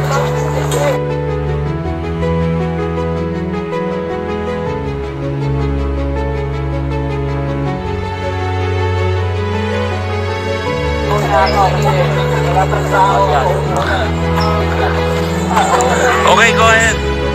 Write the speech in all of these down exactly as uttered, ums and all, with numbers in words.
Okay, go ahead.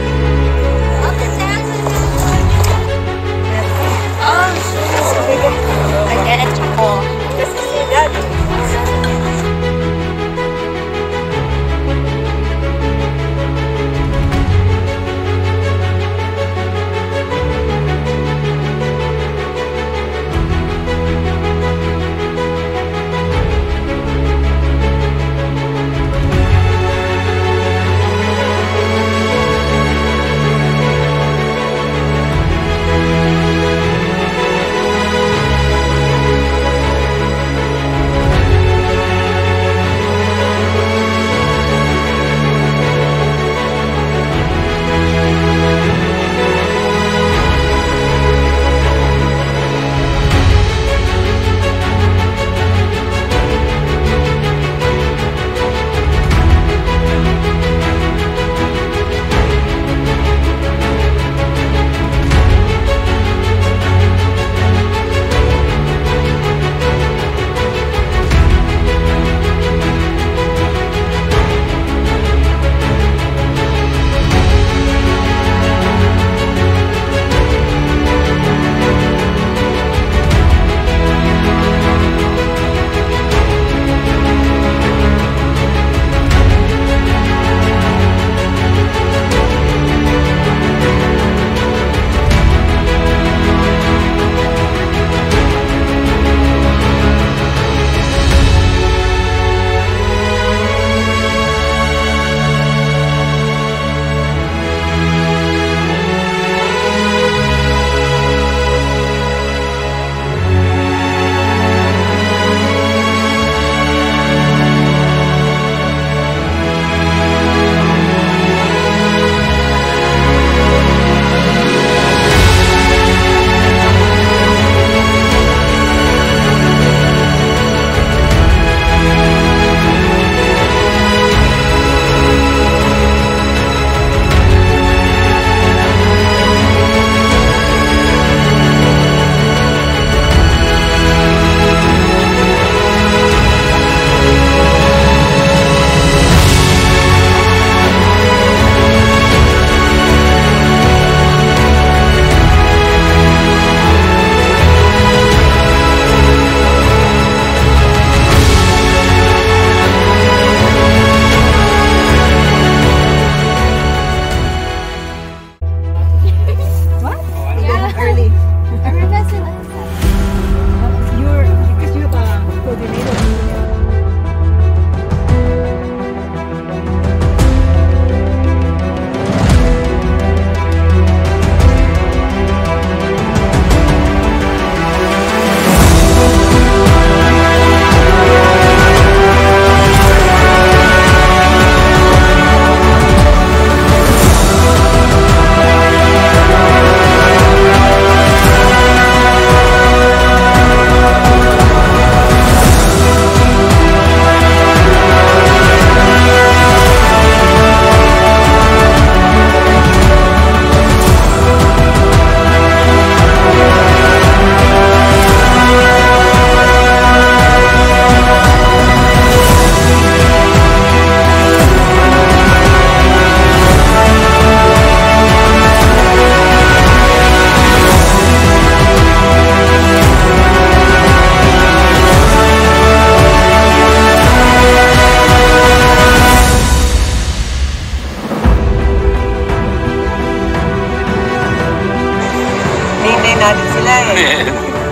natin sila eh.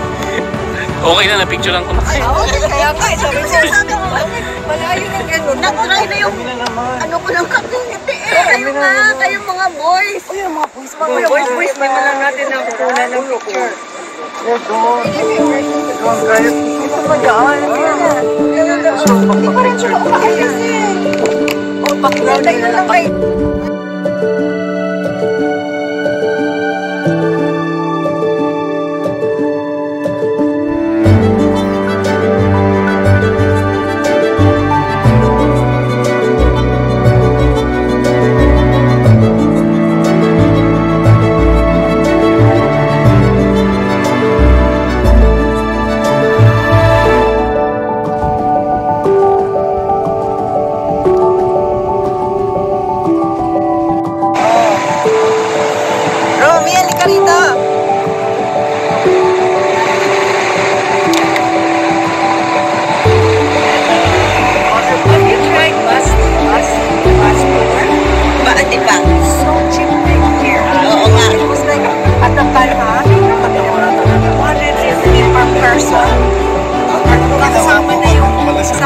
Okay na, na-picture lang ko na kayo. Oo, kaya nga, sabi ko sa akin, malayo na gano'n. Nag-try na yung, ano ko ng community eh. Kayo nga, kayong mga boys. O yung mga boys, mga boys, boys, may malang natin ang kuna ng picture. Yes, doon. Doon, guys. Ito pa dyan. So, magpa-picture ko kayo eh. O, background na lang kayo.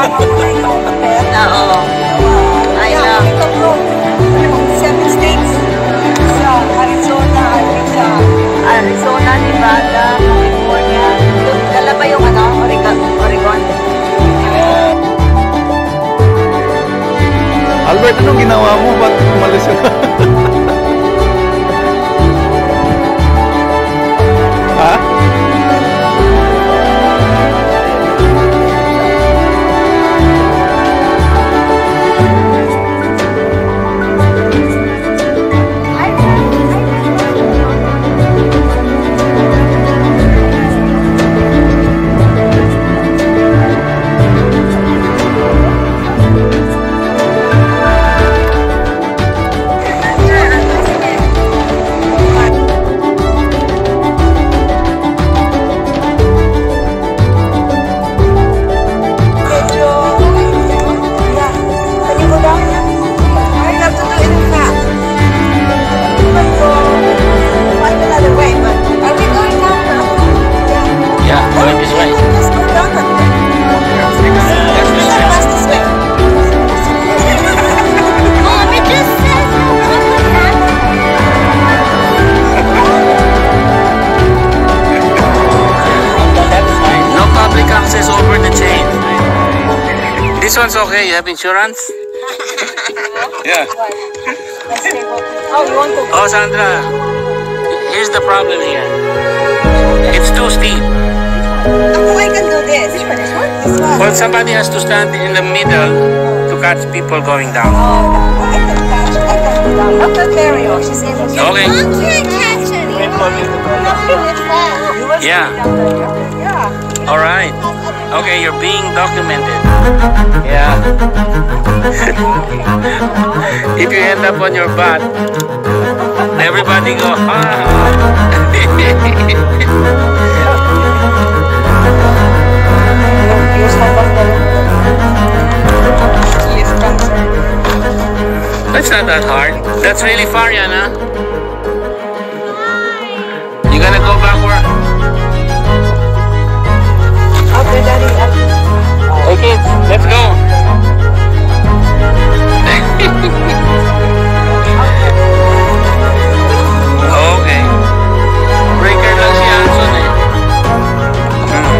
Oo. I know. Seven states. Sa Arizona, sa Arizona, Nevada, California. Dala ba yung ano? Oregon? Oregon? Albert, anong ginawa mo? Bakit umalis ka? Ha? This one's okay. You have insurance? Yeah. Oh, you want to? Oh, Sandra. Here's the problem here. It's too steep. Oh, I can do this. Which one? This one? This one. Well, somebody has to stand in the middle to catch people going down. Oh, I can catch. I can do that. Not the Mario. She's able to. Okay. Mom can't catch anyone. Yeah. Yeah. All right. Okay, you're being documented. Yeah. If you end up on your butt, everybody go, ah. That's not that hard. That's really far, Yana. You gonna go backward? Okay, Daddy. Hey kids, let's go. Okay. Breaker lang si Anson eh. Hmm.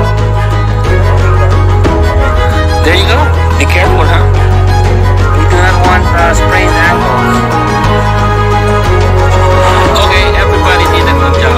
There you go. Be careful, huh? We do not want uh, sprained ankles. Okay, everybody did a good job.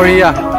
Korea.